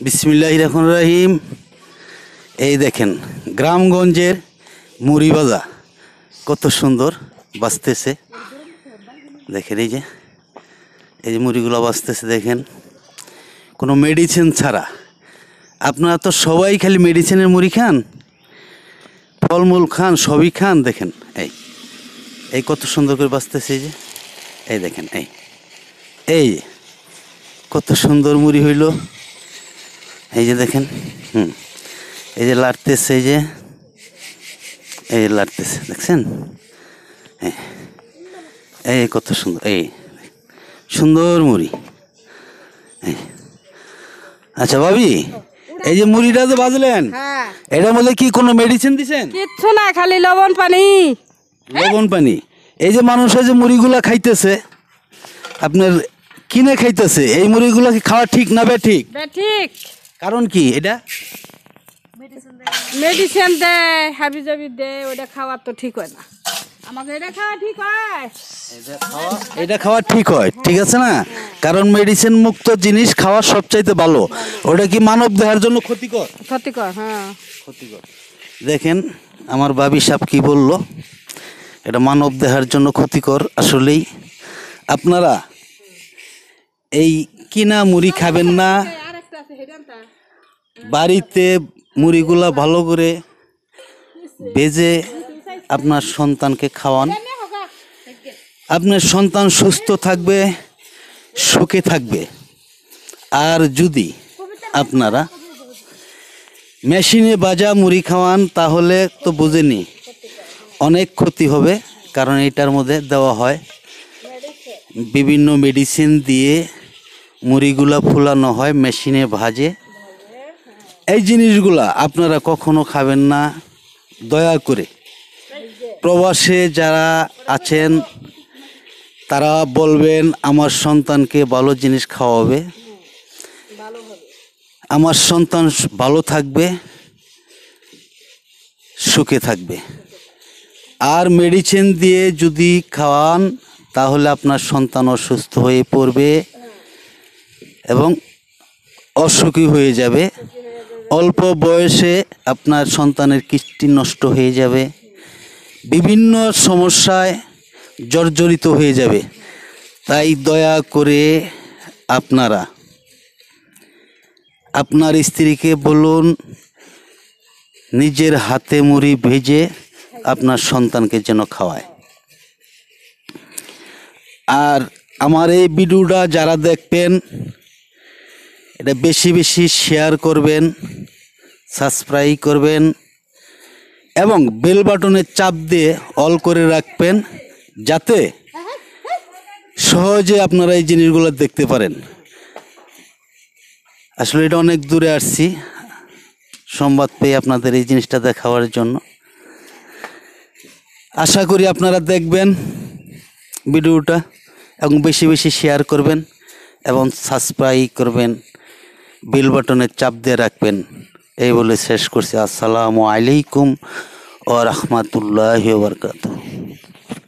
বিসমিল্লাহির রহমানির রহিম। এই দেখেন গ্রামগঞ্জের মুড়ি ভাজা কত সুন্দর বাজতেছে। দেখেন এই যে মুড়িগুলো বাজতেছে, দেখেন কোনো মেডিসিন ছাড়া। আপনারা তো সবাই খালি মেডিসিনের মুড়ি খান, ফলমূল খান, সবই খান। দেখেন এই কত সুন্দর করে বাজতেছে। এই দেখেন এই কত সুন্দর মুড়ি হইল। এই যে দেখেন এই যে লাড়তেছে, এই লাড়তেছে, দেখছেন? এই কত সুন্দর, এই সুন্দর মুড়ি। আচ্ছা ভাবি, এই যে মুড়িটা যে বাজলেন, এটার মধ্যে কি কোনো মেডিসিন দিছেন? কিচ্ছু না, খালি লবণ পানি। লবণ পানি। এই যে মানুষের যে মুড়িগুলা খাইতেছে, আপনার কিনে খাইতেছে, এই মুড়িগুলা কি খাওয়া ঠিক না বেঠিক? বেঠিক। কারণ কি? এটা মেডিসিন দেয়, হাবি জাবি দেয়, ওটা খাওয়া তো ঠিক হয় না। আমাকে এটা খাওয়া ঠিক হয়, এটা খাওয়া ঠিক হয়, ঠিক আছে না? কারণ মেডিসিন মুক্ত জিনিস খাওয়া সবচাইতে ভালো। ওটা কি মানব দেহের জন্য ক্ষতিকর? ক্ষতিকর, হ্যাঁ ক্ষতিকর। দেখেন আমার বাবি সাহেব কি বলল, এটা মানব দেহের জন্য ক্ষতিকর। আসলেই আপনারা এই কিনা মুড়ি খাবেন না, বাড়িতে মুড়িগুলা ভালো করে ভেজে আপনার সন্তানকে খাওয়ান। আপনার সন্তান সুস্থ থাকবে, সুখে থাকবে। আর যদি আপনারা মেশিনে ভাজা মুড়ি খাওয়ান, তাহলে তো বুঝেনি অনেক ক্ষতি হবে। কারণ এটার মধ্যে দেওয়া হয় বিভিন্ন মেডিসিন দিয়ে মুড়িগুলা ফুলানো হয়, মেশিনে ভাজে। এই জিনিসগুলা আপনারা কখনো খাবেন না, দয়া করে। প্রবাসে যারা আছেন তারা বলবেন আমার সন্তানকে ভালো জিনিস খাওয়াবে, আমার সন্তান ভালো থাকবে, সুখে থাকবে। আর মেডিসিন দিয়ে যদি খাওয়ান, তাহলে আপনার সন্তান অসুস্থ হয়ে পড়বে এবং অসুখী হয়ে যাবে। অল্প বয়সে আপনার সন্তানের কিডনি নষ্ট হয়ে যাবে, বিভিন্ন সমস্যায় জর্জরিত হয়ে যাবে। তাই দয়া করে আপনারা আপনার স্ত্রীকে বলুন নিজের হাতে মুড়ি ভেজে আপনার সন্তানকে যেন খাওয়ায়। আর আমার এই ভিডিওটা যারা দেখবেন, এটা বেশি বেশি শেয়ার করবেন, সাবস্ক্রাইব করবেন এবং বেল বাটনে চাপ দিয়ে অল করে রাখবেন, যাতে সহজে আপনারা এই জিনিসগুলো দেখতে পারেন। আসলে এটা অনেক দূরে আসছি সংবাদ পেয়ে আপনাদের এই জিনিসটা দেখাবার জন্য। আশা করি আপনারা দেখবেন ভিডিওটা এবং বেশি বেশি শেয়ার করবেন এবং সাবস্ক্রাইব করবেন, বেল বাটনে চাপ দিয়ে রাখবেন। এই বলে শেষ করছি। আসসালামু আলাইকুম ওয়া রাহমাতুল্লাহি ওয়া বারাকাতুহু।